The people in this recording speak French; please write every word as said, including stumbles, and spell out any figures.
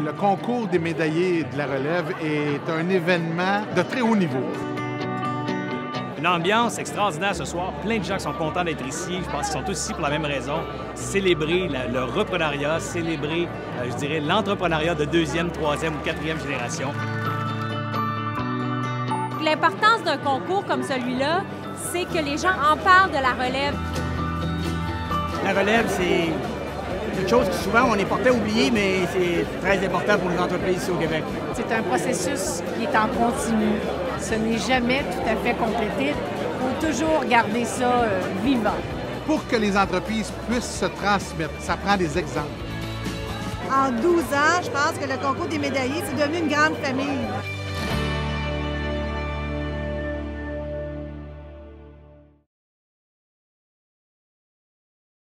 Le concours des médaillés de la relève est un événement de très haut niveau. Une ambiance extraordinaire ce soir. Plein de gens qui sont contents d'être ici. Je pense qu'ils sont tous ici pour la même raison. Célébrer la, le reprenariat, célébrer, euh, je dirais, l'entrepreneuriat de deuxième, troisième ou quatrième génération. L'importance d'un concours comme celui-là, c'est que les gens en parlent de la relève. La relève, c'est quelque chose que souvent on est porté à oublier, mais c'est très important pour les entreprises ici au Québec. C'est un processus qui est en continu. Ce n'est jamais tout à fait complété. Il faut toujours garder ça euh, vivant. Pour que les entreprises puissent se transmettre, ça prend des exemples. En douze ans, je pense que le concours des médaillés, c'est devenu une grande famille.